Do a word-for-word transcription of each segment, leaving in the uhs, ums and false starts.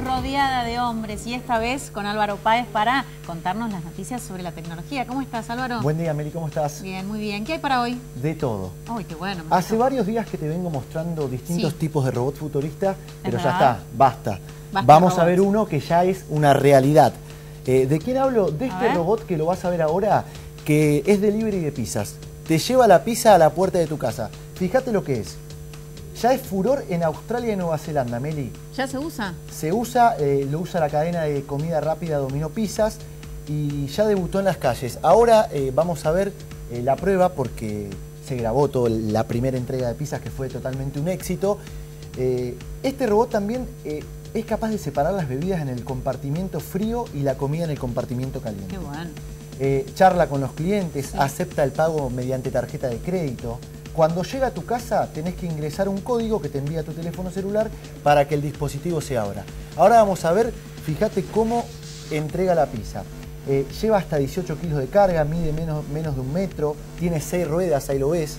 rodeada de hombres y esta vez con Álvaro Páez para contarnos las noticias sobre la tecnología. ¿Cómo estás, Álvaro? Buen día, Meli, ¿cómo estás? Bien, muy bien. ¿Qué hay para hoy? De todo. Uy, qué bueno. Hace varios días que te vengo mostrando distintos Sí. tipos de robots futuristas, pero Es ya verdad. está, basta. Basta Vamos robots. a ver uno que ya es una realidad. Eh, ¿De quién hablo? De A este ver. robot que lo vas a ver ahora, que es delivery de pizzas. Te lleva la pizza a la puerta de tu casa. Fíjate lo que es. Ya es furor en Australia y Nueva Zelanda, Meli. ¿Ya se usa? Se usa, eh, lo usa la cadena de comida rápida Domino Pizzas y ya debutó en las calles. Ahora eh, vamos a ver eh, la prueba porque se grabó toda la primera entrega de pizzas que fue totalmente un éxito. Eh, este robot también eh, es capaz de separar las bebidas en el compartimiento frío y la comida en el compartimiento caliente. Qué bueno. Eh, charla con los clientes, Sí. acepta el pago mediante tarjeta de crédito. Cuando llega a tu casa tenés que ingresar un código que te envía tu teléfono celular para que el dispositivo se abra. Ahora vamos a ver, fíjate cómo entrega la pizza. Eh, lleva hasta dieciocho kilos de carga, mide menos, menos de un metro, tiene seis ruedas, ahí lo ves.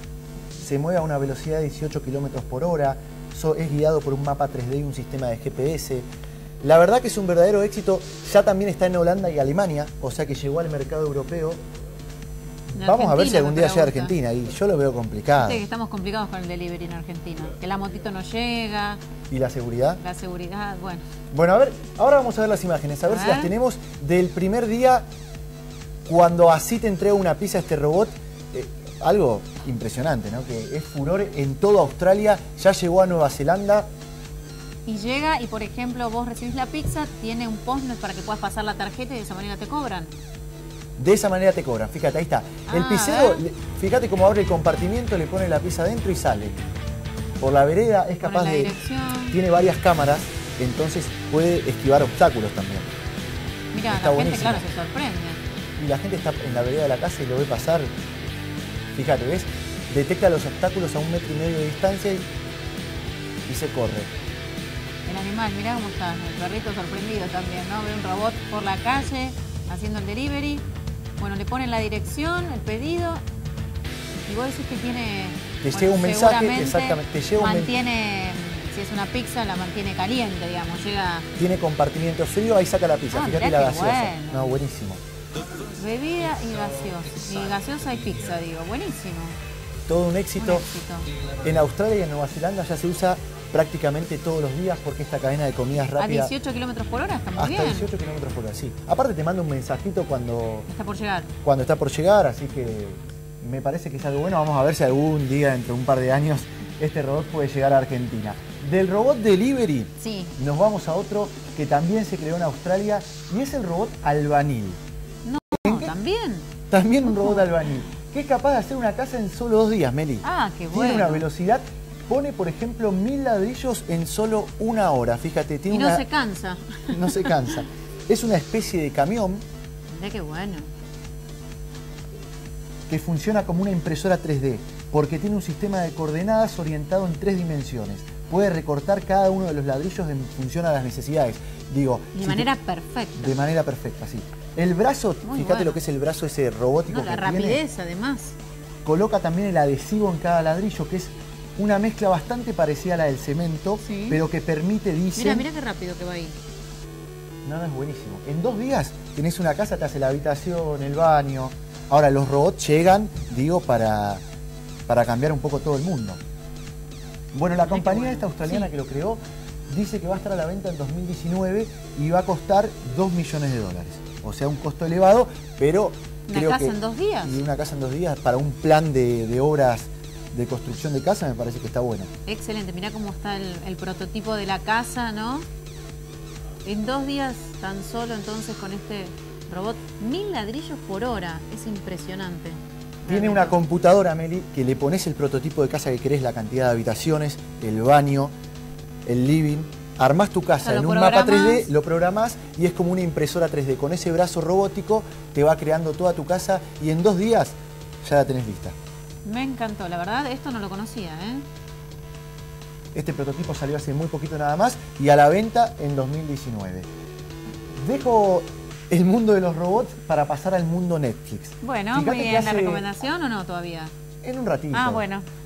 Se mueve a una velocidad de dieciocho kilómetros por hora, so, es guiado por un mapa tres D y un sistema de G P S. La verdad que es un verdadero éxito, ya también está en Holanda y Alemania, o sea que llegó al mercado europeo. En Vamos a ver si Argentina, algún me día llega a pregunta. Argentina y yo lo veo complicado. Viste que estamos complicados con el delivery en Argentina. Que la motito no llega, ¿Y la seguridad? la seguridad, bueno. Bueno, a ver, ahora vamos a ver las imágenes, a ver A si ver. las tenemos del primer día cuando así te entrega una pizza este robot. Eh, algo impresionante, ¿no? Que es furor en toda Australia, ya llegó a Nueva Zelanda. Y llega y, por ejemplo, vos recibís la pizza, tiene un post para que puedas pasar la tarjeta y de esa manera te cobran. De esa manera te cobran, fíjate, ahí está. El Ah, pizzero, a ver. le- fíjate cómo abre el compartimiento, le pone la pizza adentro y sale. Por la vereda es Pone capaz la de... dirección. Tiene varias cámaras, entonces puede esquivar obstáculos también. Mira, Está la gente, buenísimo. claro, se sorprende. Y la gente está en la vereda de la casa y lo ve pasar. Fíjate, ¿ves? Detecta los obstáculos a un metro y medio de distancia y, y se corre. El animal, mirá cómo está, el perrito sorprendido también, ¿no? Ve un robot por la calle haciendo el delivery. Bueno, le ponen la dirección, el pedido. Y vos decís que tiene... Te bueno, llega un mensaje, seguramente exactamente, te llega un men- mantiene, si es una pizza, la mantiene caliente, digamos. Llega Tiene compartimiento frío, ahí saca la pizza. Ah, Fíjate mirá la qué gaseosa. bueno. No, buenísimo. bebida y gaseosa. Y gaseosa y pizza, digo. Buenísimo. Todo un Un éxito. éxito. En Australia y en Nueva Zelanda ya se usa prácticamente todos los días porque esta cadena de comidas A rápidas... dieciocho kilómetros por hora, está muy Hasta bien. dieciocho kilómetros por hora, sí. Aparte te manda un mensajito cuando, Está por llegar. cuando está por llegar, así que me parece que es algo bueno. Vamos a ver si algún día, dentro de un par de años, este robot puede llegar a Argentina. Del robot delivery Sí. nos vamos a otro que también se creó en Australia y es el robot albañil. No, también. También un robot albañil, que es capaz de hacer una casa en solo dos días, Meli. Ah, qué Tiene bueno. una velocidad, pone por ejemplo mil ladrillos en solo una hora. Fíjate, tiene Y no una... se cansa. no se cansa. Es una especie de camión Mirá qué bueno. que funciona como una impresora tres D, porque tiene un sistema de coordenadas orientado en tres dimensiones. Puede recortar cada uno de los ladrillos en función a las necesidades. Digo, De si manera te- perfecta. de manera perfecta, sí. El brazo, Muy fíjate bueno. lo que es el brazo ese robótico No, la que tiene. rapidez, además. Coloca también el adhesivo en cada ladrillo, que es una mezcla bastante parecida a la del cemento, Sí. pero que permite, dicen... Mira, mira qué rápido que va ahí. No, no, es buenísimo. En dos días tenés una casa, te hace la habitación, el baño. Ahora, los robots llegan, digo, para, para cambiar un poco todo el mundo. Bueno, la Mirá qué compañía bueno. esta australiana Sí. que lo creó dice que va a estar a la venta en dos mil diecinueve y va a costar dos millones de dólares. O sea, un costo elevado, pero ¿Una creo casa que... en dos días? Y una casa en dos días para un plan de, de obras de construcción de casa me parece que está bueno. Excelente, mirá cómo está el, el prototipo de la casa, ¿no? En dos días tan solo entonces con este robot, mil ladrillos por hora, es impresionante. Tiene Realmente. una computadora, Meli, que le pones el prototipo de casa que querés, la cantidad de habitaciones, el baño, el living. Armás tu casa O sea, en lo un mapa tres programás. D, lo programás y es como una impresora tres D. Con ese brazo robótico te va creando toda tu casa y en dos días ya la tenés lista. Me encantó, la verdad, esto no lo conocía, ¿eh? Este prototipo salió hace muy poquito nada más y a la venta en dos mil diecinueve. Dejo el mundo de los robots para pasar al mundo Netflix. Bueno, Fíjate muy que bien, ¿la hace- recomendación o no todavía? En un ratito. Ah, bueno.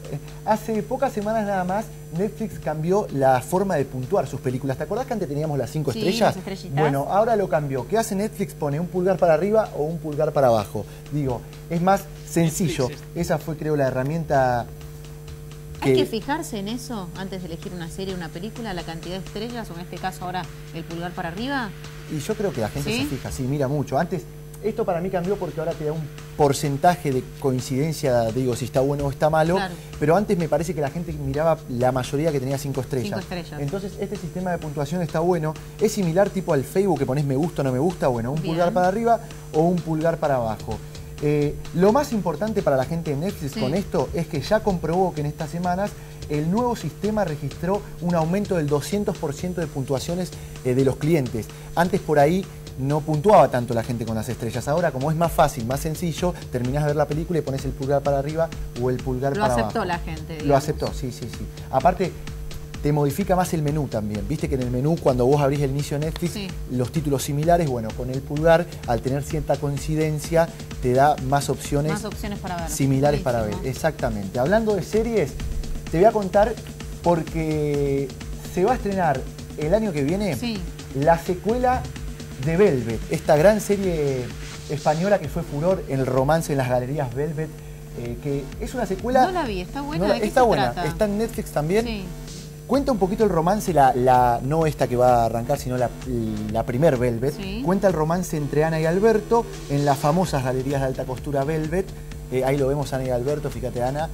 Hace pocas semanas nada más, Netflix cambió la forma de puntuar sus películas. ¿Te acordás que antes teníamos las cinco sí, estrellas? Las estrellitas. Bueno, ahora lo cambió. ¿Qué hace Netflix? Pone un pulgar para arriba o un pulgar para abajo. Digo, es más sencillo. Esa fue, creo, la herramienta... ¿Hay que fijarse en eso antes de elegir una serie o una película? ¿La cantidad de estrellas o en este caso ahora el pulgar para arriba? Y yo creo que la gente ¿Sí? se fija, sí, mira mucho. Antes, esto para mí cambió porque ahora te da un porcentaje de coincidencia, digo, si está bueno o está malo. Claro. Pero antes me parece que la gente miraba la mayoría que tenía cinco estrellas. Cinco estrellas. Entonces, este sistema de puntuación está bueno. Es similar tipo al Facebook que pones me gusta o no me gusta. Bueno, un Bien. pulgar para arriba o un pulgar para abajo. Eh, lo más importante para la gente de Netflix sí. con esto es que ya comprobó que en estas semanas el nuevo sistema registró un aumento del doscientos por ciento de puntuaciones eh, de los clientes. Antes por ahí no puntuaba tanto la gente con las estrellas. Ahora, como es más fácil, más sencillo, terminás de ver la película y pones el pulgar para arriba o el pulgar Lo para abajo. Lo aceptó la gente, digamos. Lo aceptó, sí, sí, sí. Aparte, te modifica más el menú también. Viste que en el menú, cuando vos abrís el inicio de Netflix, sí. los títulos similares, bueno, con el pulgar, al tener cierta coincidencia, te da más opciones, más opciones para ver. similares para ver. Exactamente. Hablando de series, te voy a contar porque se va a estrenar el año que viene sí. la secuela de Velvet, esta gran serie española que fue furor en el romance en las galerías Velvet, eh, que es una secuela... No la vi, está buena. No, ¿De qué está se buena, trata? está en Netflix también. Sí. Cuenta un poquito el romance, la, la, no esta que va a arrancar, sino la, la primer Velvet. Sí. Cuenta el romance entre Ana y Alberto en las famosas galerías de alta costura Velvet. Eh, ahí lo vemos, Ana y Alberto, fíjate Ana,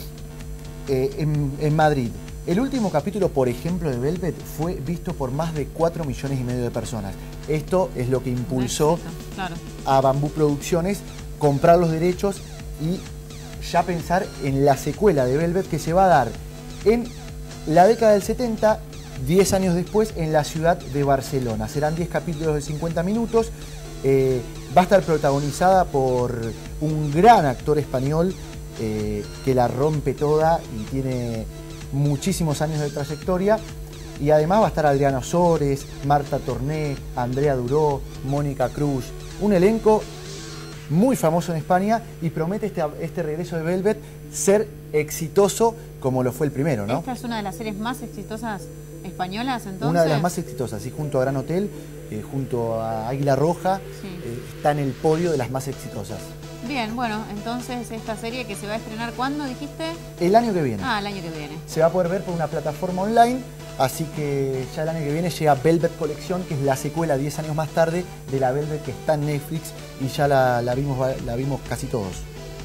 eh, en, en Madrid. El último capítulo, por ejemplo, de Velvet fue visto por más de cuatro millones y medio de personas. Esto es lo que impulsó claro. a Bambú Producciones comprar los derechos y ya pensar en la secuela de Velvet que se va a dar en la década del setenta, diez años después, en la ciudad de Barcelona. Serán diez capítulos de cincuenta minutos. Eh, va a estar protagonizada por un gran actor español eh, que la rompe toda y tiene muchísimos años de trayectoria. Y además va a estar Adriana Ozores, Marta Torné, Andrea Duró, Mónica Cruz. Un elenco muy famoso en España y promete este, este regreso de Velvet ser exitoso como lo fue el primero, ¿no? Esta es una de las series más exitosas españolas, entonces. Una de las más exitosas, y junto a Gran Hotel, eh, junto a Águila Roja, sí. eh, está en el podio de las más exitosas. Bien, bueno, entonces esta serie que se va a estrenar, ¿cuándo dijiste? El año que viene. Ah, el año que viene. Se va a poder ver por una plataforma online, así que ya el año que viene llega Velvet Colección, que es la secuela diez años más tarde de la Velvet que está en Netflix y ya la, la, vimos, la vimos casi todos.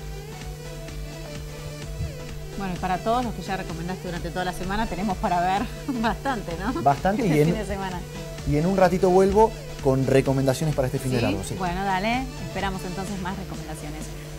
Bueno, y para todos los que ya recomendaste durante toda la semana, tenemos para ver bastante, ¿no? Bastante este y, en, fin de semana. y en un ratito vuelvo con recomendaciones para este fin ¿Sí? de largo. Sí. Bueno, dale, esperamos entonces más recomendaciones.